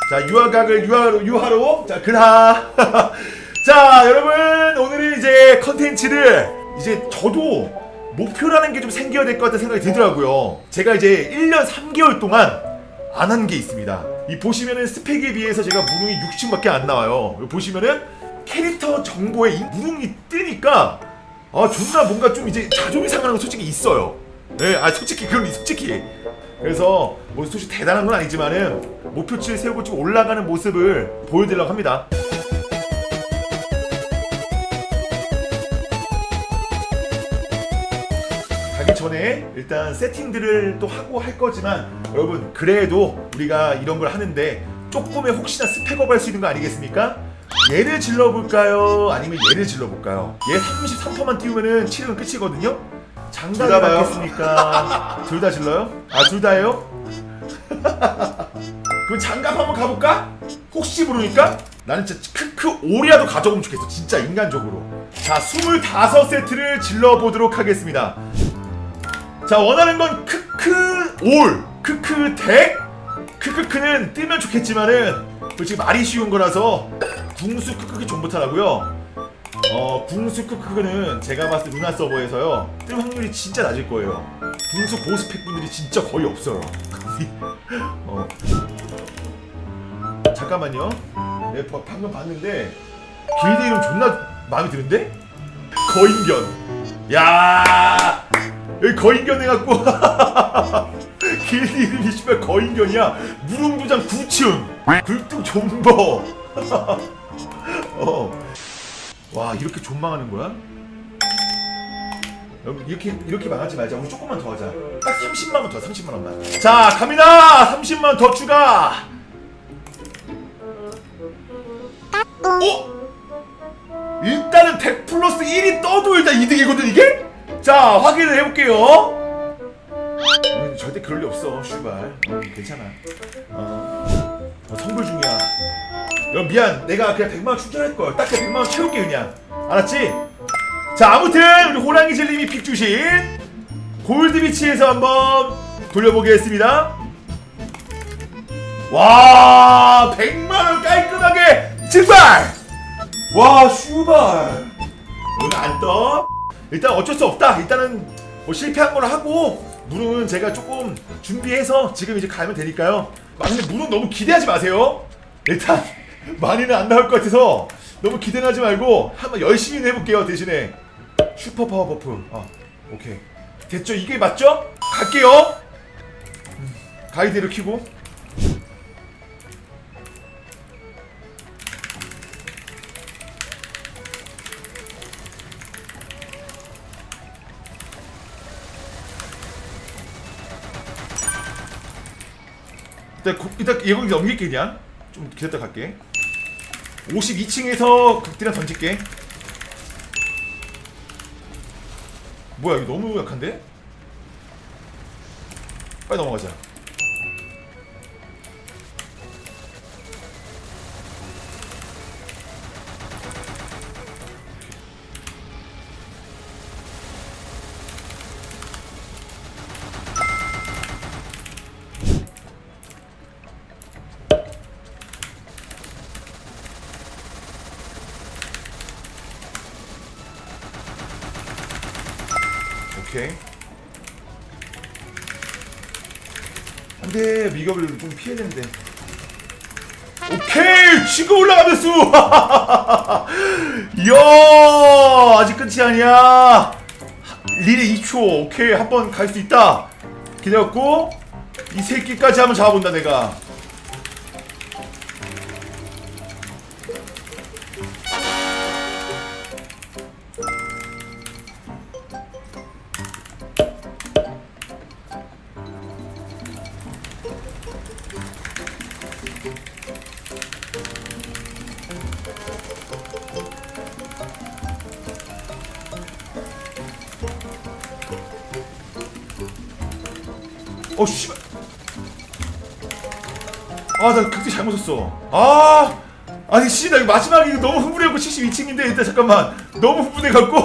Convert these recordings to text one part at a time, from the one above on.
자, 유아각을 유하로. 자, 근하. 자, 여러분, 오늘은 이제 컨텐츠를 이제 저도 목표라는 게 좀 생겨야 될 것 같다는 생각이 들더라고요. 제가 이제 1년 3개월 동안 안 한 게 있습니다. 이 보시면은 스펙에 비해서 제가 무릉이 60밖에 안 나와요. 보시면은 캐릭터 정보에 이 무릉이 뜨니까 존나 뭔가 좀 이제 자존이 상하는 거 솔직히 있어요. 네, 솔직히 솔직히. 그래서 뭐 솔직히 대단한 건 아니지만은 목표치를 세우고 좀 올라가는 모습을 보여드리려고 합니다. 가기 전에 일단 세팅들을 또 하고 할 거지만 여러분 그래도 우리가 이런 걸 하는데 조금의 혹시나 스펙업 할 수 있는 거 아니겠습니까? 얘를 질러볼까요? 아니면 얘를 질러볼까요? 얘 33%만 띄우면은 7은 끝이거든요? 장갑을 받겠습니까? 둘 다 질러요? 둘 다예요? 그럼 장갑 한번 가볼까? 혹시 모르니까? 나는 진짜 크크 올이라도 가져오면 좋겠어. 진짜 인간적으로. 자, 25세트를 질러보도록 하겠습니다. 자, 원하는 건 크크 올, 크크 덱. 크크크는 뜨면 좋겠지만은 솔직히 말이 쉬운 거라서 궁수 크크크 존버타라고요. 궁수 크크크는 제가 봤을 때 루나 서버에서요 뜰 확률이 진짜 낮을 거예요. 궁수 고스펙 분들이 진짜 거의 없어요. 잠깐만요. 내가 방금 봤는데 길드 이름 존나 마음에 드는데? 거인견. 야, 여기 거인견 해갖고 길드 이름이 씨발 거인견이야. 무릉도장 9층 굴뚝 존버. 와, 이렇게 존망하는 거야? 여러분 이렇게 망하지 말자. 우리 조금만 더 하자. 딱 30만원 더, 30만원만. 자, 갑니다. 30만원 더 추가. 일단은 100 플러스 1이 떠도 일단 이득이거든 이게? 자, 확인을 해볼게요. 절대 그럴 리 없어, 슈발. 괜찮아. 선불 중이야. 여러분 미안, 내가 그냥 100만원 충전할걸. 딱 그냥 100만원 채울게 그냥. 알았지? 자, 아무튼 우리 호랑이 젤님이 픽 주신 골드비치에서 한번 돌려보겠습니다. 와, 100만원 깔끔하게 증발! 와, 슈발. 오늘 안 떠? 일단 어쩔 수 없다. 일단은 뭐 실패한 걸 하고 무릉은 제가 조금 준비해서 지금 이제 가면 되니까요. 근데 무릉 너무 기대하지 마세요. 일단 많이는 안 나올 것 같아서 너무 기대는 하지 말고 한번 열심히 해볼게요. 대신에 슈퍼 파워 버프. 오케이 됐죠? 이게 맞죠? 갈게요. 가이드를 켜고. 일단 예고기 넘길게. 그냥 좀 기다렸다 갈게. 52층에서 극딜한 던질게. 뭐야, 이거 너무 약한데? 빨리 넘어가자. 오케이. 안돼, 미ገብ을 좀 피해야 되는데. 오케이, 지금 올라가면서. 이야, 아직 끝이 아니야. 릴에 2초. 오케이, 한번 갈 수 있다. 기다렸고 이 새끼까지 한번 잡아본다 내가. 씨발. 나 극딜 잘못 썼어. 아니 씨, 나 이거 마지막에 이거 너무 흥분해갖고 72층인데 일단 잠깐만. 너무 흥분해갖고.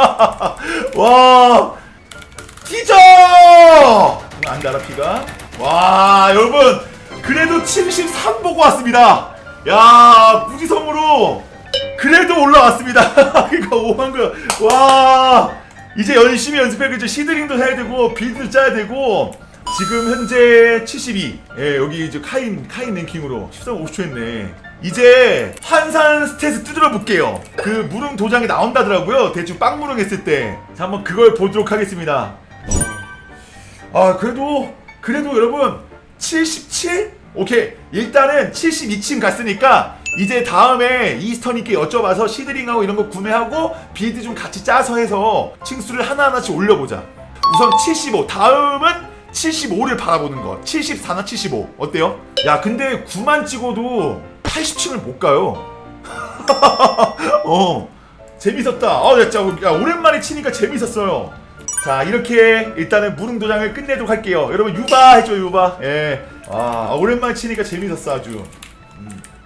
와, 티저! 안 달아 피가. 와, 여러분 그래도 73 보고 왔습니다. 야, 무지성으로 그래도 올라왔습니다. 그러니까 5만 그, 와, 이제 열심히 연습해야겠죠. 시드링도 해야 되고 빌드도 짜야 되고. 지금 현재 72. 예, 여기 이제 카인 랭킹으로 13, 50초 했네. 이제 환산 스탯을 두드려 볼게요. 그 무릉 도장이 나온다더라고요. 대충 빵무릉 했을 때. 자, 한번 그걸 보도록 하겠습니다. 아, 그래도 여러분 77? 오케이. 일단은 72층 갔으니까 이제 다음에 이스터님께 여쭤봐서 시드링하고 이런 거 구매하고 빌드 좀 같이 짜서 해서 층수를 하나하나씩 올려보자. 우선 75. 다음은 75를 바라보는 거. 74나 75 어때요? 야, 근데 9만 찍어도 80층을 못 가요. 재밌었다. 야, 진짜 야, 오랜만에 치니까 재밌었어요. 자, 이렇게 일단은 무릉 도장을 끝내도록 할게요. 여러분 유바 해줘, 유바. 예. 오랜만에 치니까 재밌었어 아주.